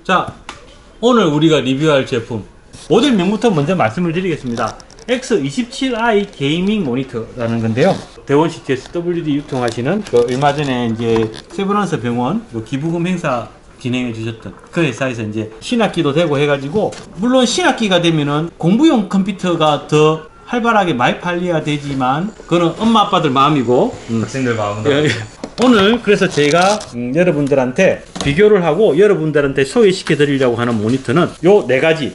자, 오늘 우리가 리뷰할 제품 모델명부터 먼저 말씀을 드리겠습니다. X27i 게이밍 모니터라는 건데요. 대원 CTS WD 유통하시는 그 얼마 전에 이제 세브란스 병원 기부금 행사 진행해 주셨던 그 회사에서 이제 신학기도 되고 해가지고, 물론 신학기가 되면은 공부용 컴퓨터가 더 활발하게 많이 팔려야 되지만 그거는 엄마 아빠들 마음이고 학생들 마음도 오늘 그래서 제가 여러분들한테 비교를 하고 여러분들한테 소개시켜 드리려고 하는 모니터는 요 4가지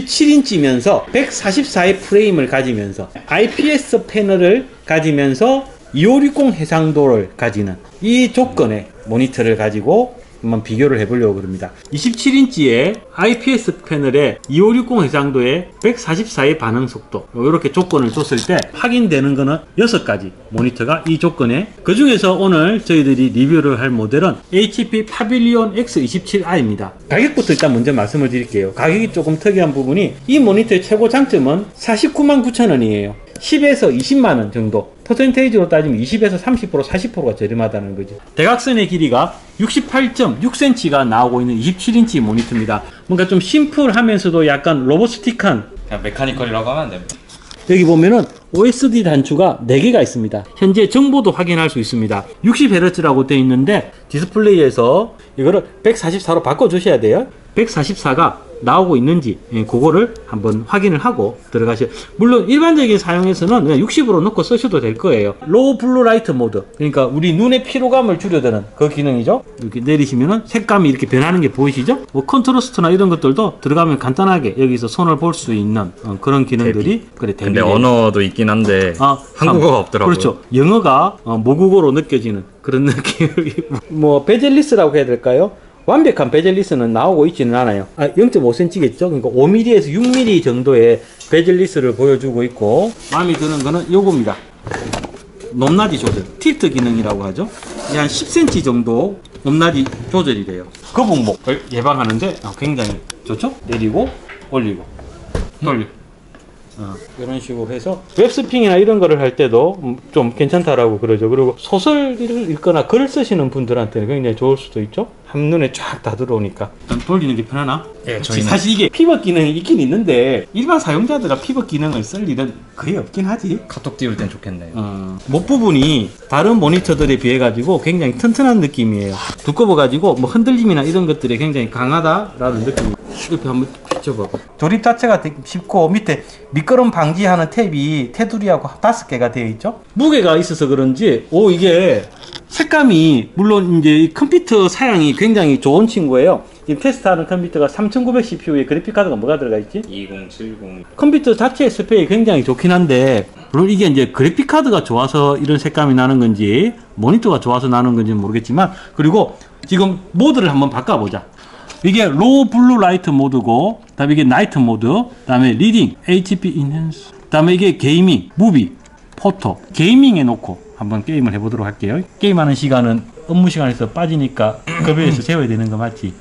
27인치면서 144의 프레임을 가지면서 IPS 패널을 가지면서 2560 해상도를 가지는 이 조건의 모니터를 가지고 한번 비교를 해보려고 합니다. 27인치의 IPS 패널에 2560 해상도에 144의 반응 속도, 이렇게 조건을 줬을 때 확인되는 거는 6가지 모니터가 이 조건에, 그 중에서 오늘 저희들이 리뷰를 할 모델은 HP 파빌리온 X27i입니다. 가격부터 일단 먼저 말씀을 드릴게요. 가격이 조금 특이한 부분이, 이 모니터의 최고 장점은 499,900원이에요. 10에서 20만원 정도, 퍼센테이지로 따지면 20에서 30%, 40%가 저렴하다는 거죠. 대각선의 길이가 68.6cm가 나오고 있는 27인치 모니터입니다. 뭔가 좀 심플하면서도 약간 로보스틱한, 그냥 메카니컬이라고 하면 안 됩니다. 여기 보면은 OSD 단추가 4개가 있습니다. 현재 정보도 확인할 수 있습니다. 60Hz라고 되어 있는데 디스플레이에서 이거를 144로 바꿔주셔야 돼요. 144가 나오고 있는지 그거를 한번 확인을 하고 들어가셔. 물론 일반적인 사용에서는 그냥 60으로 넣고 쓰셔도 될 거예요. 로우 블루 라이트 모드, 그러니까 우리 눈의 피로감을 줄여드는 그 기능이죠. 이렇게 내리시면은 색감이 이렇게 변하는 게 보이시죠? 뭐 컨트라스트나 이런 것들도 들어가면 간단하게 여기서 손을 볼 수 있는 그런 기능들이 그래. 근데 언어도 있긴 한데 한국어가 없더라고요. 그렇죠. 영어가 모국어로 느껴지는 그런 느낌이 뭐 베젤리스라고 해야 될까요? 완벽한 베젤리스는 나오고 있지는 않아요. 0.5cm겠죠? 그러니까 5mm에서 6mm 정도의 베젤리스를 보여주고 있고, 마음에 드는 거는 요겁니다. 높낮이 조절, 틸트 기능이라고 하죠. 한 10cm 정도 높낮이 조절이 돼요. 거북목을 예방하는데 굉장히 좋죠? 내리고 올리고 돌리고 이런 식으로 해서 웹스핑이나 이런 거를 할 때도 좀 괜찮다라고 그러죠. 그리고 소설을 읽거나 글을 쓰시는 분들한테는 굉장히 좋을 수도 있죠. 한눈에 쫙 다 들어오니까. 돌리는 게 편하나? 네, 저희는 사실 이게 피벗 기능이 있긴 있는데 일반 사용자들가 피벗 기능을 쓸 일은 거의 없긴 하지. 카톡 띄울 땐 좋겠네요. 목 부분이 다른 모니터들에 비해 가지고 굉장히 튼튼한 느낌이에요. 두꺼워 가지고 뭐 흔들림이나 이런 것들이 굉장히 강하다라는 느낌이. 이렇게 한번 비춰봐. 조립 자체가 되게 쉽고 밑에 미끄럼 방지하는 탭이 테두리하고 5개가 되어 있죠. 무게가 있어서 그런지 이게 색감이, 물론 이제 컴퓨터 사양이 굉장히 좋은 친구예요. 지금 테스트하는 컴퓨터가 3900 CPU에 그래픽카드가 뭐가 들어가 있지? 2070. 컴퓨터 자체의 스펙이 굉장히 좋긴 한데, 물론 이게 이제 그래픽카드가 좋아서 이런 색감이 나는 건지 모니터가 좋아서 나는 건지는 모르겠지만, 그리고 지금 모드를 한번 바꿔보자. 이게 로우 블루 라이트 모드고, 그 다음에 이게 나이트 모드, 그 다음에 리딩, HP 인핸스, 그 다음에 이게 게이밍, 무비, 포토, 게이밍에 놓고 한번 게임을 해보도록 할게요. 게임하는 시간은 업무 시간에서 빠지니까 급여에서 재워야 되는 거 맞지?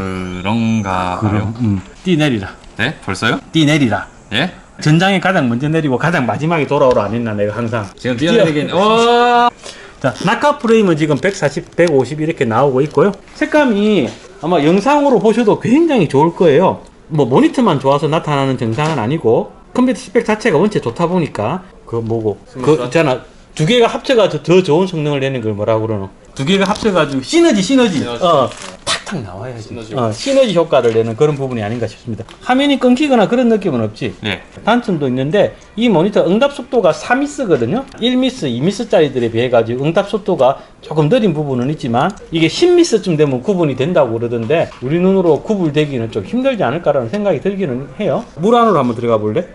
그런가 봐요. 띠 내리라. 네? 벌써요? 띠 내리라. 예? 전장에 가장 먼저 내리고 가장 마지막에 돌아오라 안 했나 내가 항상. 지금 뛰어내리긴 자, 낙하 프레임은 지금 140, 150 이렇게 나오고 있고요. 색감이 아마 영상으로 보셔도 굉장히 좋을 거예요. 뭐 모니터만 좋아서 나타나는 증상은 아니고 컴퓨터 스펙 자체가 원체 좋다 보니까 그 있잖아, 2개가 합쳐가지고 더 좋은 성능을 내는 걸 뭐라고 그러노? 2개가 합쳐가지고 시너지 탁탁 나와야지. 시너지 효과를 내는 그런 부분이 아닌가 싶습니다. 화면이 끊기거나 그런 느낌은 없지. 네. 단점도 있는데 이 모니터 응답 속도가 3미스거든요. 1미스, 2미스짜리들에 비해 가지고 응답 속도가 조금 느린 부분은 있지만 이게 10미스쯤 되면 구분이 된다고 그러던데 우리 눈으로 구분되기는 좀 힘들지 않을까라는 생각이 들기는 해요. 물 안으로 한번 들어가 볼래?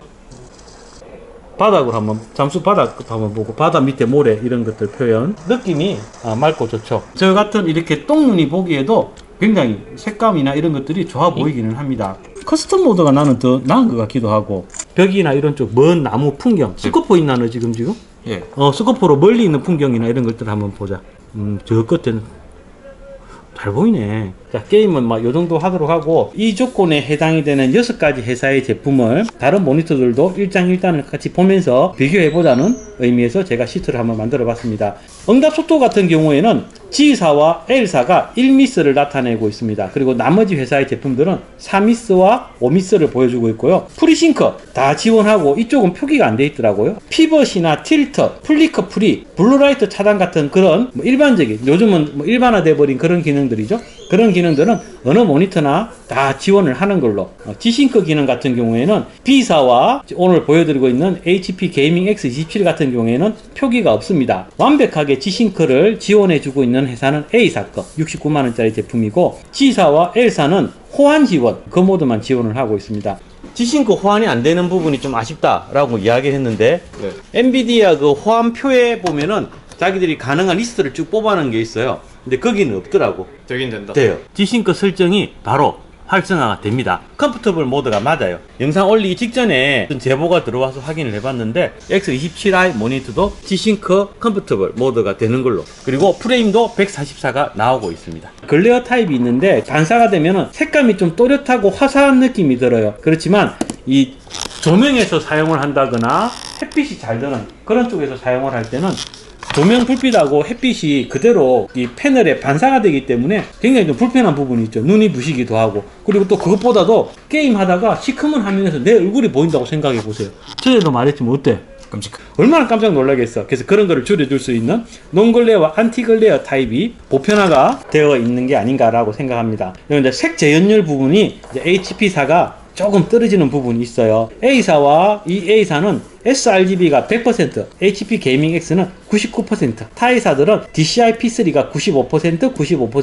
바닥으로 한번, 잠수 바닥 한번 보고 바다 밑에 모래 이런 것들 표현, 느낌이 맑고 좋죠. 저 같은 이렇게 똥눈이 보기에도 굉장히 색감이나 이런 것들이 좋아 보이기는 합니다. 커스텀 모드가 나는 더 나은 것 같기도 하고, 벽이나 이런 쪽 먼 나무 풍경, 스코프 있나 너 지금? 예. 스코프로 멀리 있는 풍경이나 이런 것들 한번 보자. 저 끝에는 잘 보이네. 자, 게임은 막 요 정도 하도록 하고, 이 조건에 해당이 되는 6가지 회사의 제품을 다른 모니터들도 일장일단을 같이 보면서 비교해보자는 의미에서 제가 시트를 한번 만들어 봤습니다. 응답 속도 같은 경우에는 G사와 L사가 1미스를 나타내고 있습니다. 그리고 나머지 회사의 제품들은 4미스와 5미스를 보여주고 있고요. 프리싱크 다 지원하고 이쪽은 표기가 안 돼 있더라고요. 피벗이나 틸터, 플리커 프리, 블루라이트 차단 같은 그런 뭐 일반적인, 요즘은 뭐 일반화돼 버린 그런 기능들이죠. 그런 기능들은 어느 모니터나 다 지원을 하는 걸로. G싱크 기능 같은 경우에는 B사와 오늘 보여드리고 있는 HP 게이밍 X27 같은 경우에는 표기가 없습니다. 완벽하게 G싱크를 지원해주고 있는 회사는 A사 거 69만원짜리 제품이고, G사와 L사는 호환 지원, 그 모드만 지원을 하고 있습니다. G싱크 호환이 안 되는 부분이 좀 아쉽다라고 이야기를 했는데, 엔비디아 그 호환표에 보면은 자기들이 가능한 리스트를 쭉 뽑아놓은 게 있어요. 근데 거기는 없더라고. 되긴 된다. 돼요. G싱크 설정이 바로 활성화가 됩니다. 컴포터블 모드가 맞아요. 영상 올리기 직전에 제보가 들어와서 확인을 해봤는데 X27i 모니터도 G싱크 컴포터블 모드가 되는 걸로, 그리고 프레임도 144가 나오고 있습니다. 글레어 타입이 있는데 반사가 되면 색감이 좀 또렷하고 화사한 느낌이 들어요. 그렇지만 이 조명에서 사용을 한다거나 햇빛이 잘 드는 그런 쪽에서 사용을 할 때는 조명 불빛하고 햇빛이 그대로 이 패널에 반사가 되기 때문에 굉장히 좀 불편한 부분이 있죠. 눈이 부시기도 하고. 그리고 또 그것보다도 게임 하다가 시커먼 화면에서 내 얼굴이 보인다고 생각해 보세요. 전에도 말했지만 어때? 끔찍. 얼마나 깜짝 놀라겠어. 그래서 그런 거를 줄여줄 수 있는 논글레어와 안티글레어 타입이 보편화가 되어 있는 게 아닌가라고 생각합니다. 이제 색 재현율 부분이 이제 HP사가 조금 떨어지는 부분이 있어요. A사와 이 A사는 sRGB가 100%, HP 게이밍 X는 99%, 타회사들은 DCI P3가 95%,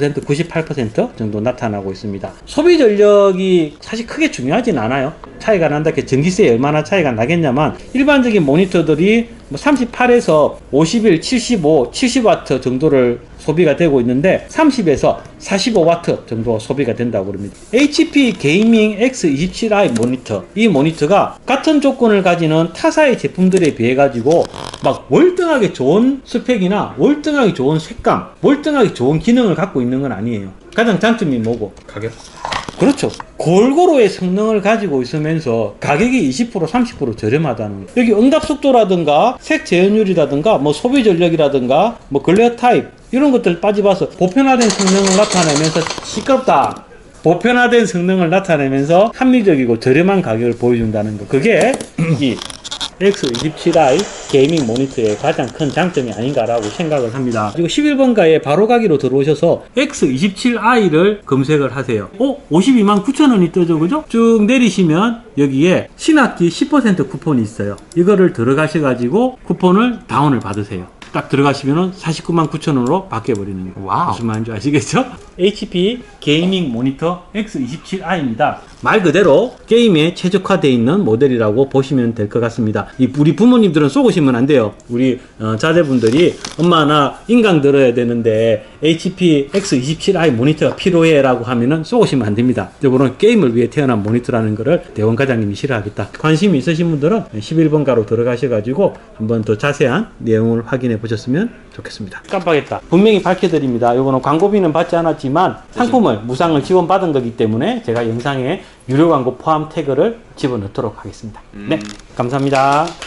98% 정도 나타나고 있습니다. 소비 전력이 사실 크게 중요하진 않아요. 차이가 난다, 전기세에 얼마나 차이가 나겠냐만, 일반적인 모니터들이 38에서 51, 75, 70W 정도를 소비가 되고 있는데 30에서 45W 정도 소비가 된다고 그럽니다. HP 게이밍 X27i 모니터, 이 모니터가 같은 조건을 가지는 타사의 제품들에 비해 가지고 막 월등하게 좋은 스펙이나 월등하게 좋은 색감, 월등하게 좋은 기능을 갖고 있는 건 아니에요. 가장 장점이 뭐고? 가격? 그렇죠. 골고루의 성능을 가지고 있으면서 가격이 20% 30% 저렴하다는 거. 여기 응답 속도라든가 색 재현율이라든가 뭐 소비 전력이라든가 뭐 글레어 타입 이런 것들 빠져봐서 보편화된 성능을 나타내면서 시끄럽다. 보편화된 성능을 나타내면서 합리적이고 저렴한 가격을 보여준다는 거. 그게 이 X27i 게이밍 모니터의 가장 큰 장점이 아닌가라고 생각을 합니다. 그리고 11번가에 바로가기로 들어오셔서 X27i를 검색을 하세요. 529,000원이 뜨죠, 그죠? 쭉 내리시면 여기에 신학기 10% 쿠폰이 있어요. 이거를 들어가셔가지고 쿠폰을 다운을 받으세요. 딱 들어가시면은 499,000원으로 바뀌어버리는 거예요. 와우. 무슨 말인지 아시겠죠? HP 게이밍 모니터 X27i입니다. 말 그대로 게임에 최적화되어 있는 모델이라고 보시면 될 것 같습니다. 우리 부모님들은 쏘고시면 안 돼요. 우리 자제분들이 엄마 나 인강 들어야 되는데 HP X27i 모니터가 필요해 라고 하면은 쏘고시면 안 됩니다. 이거는 게임을 위해 태어난 모니터라는 거를 대원 과장님이 싫어하겠다. 관심이 있으신 분들은 11번가로 들어가셔가지고 한번 더 자세한 내용을 확인해 보셨으면 좋겠습니다. 깜빡했다. 분명히 밝혀드립니다. 이거는 광고비는 받지 않았지만 상품을 무상을 지원받은 거기 때문에 제가 영상에 유료 광고 포함 태그를 집어넣도록 하겠습니다. 네, 감사합니다.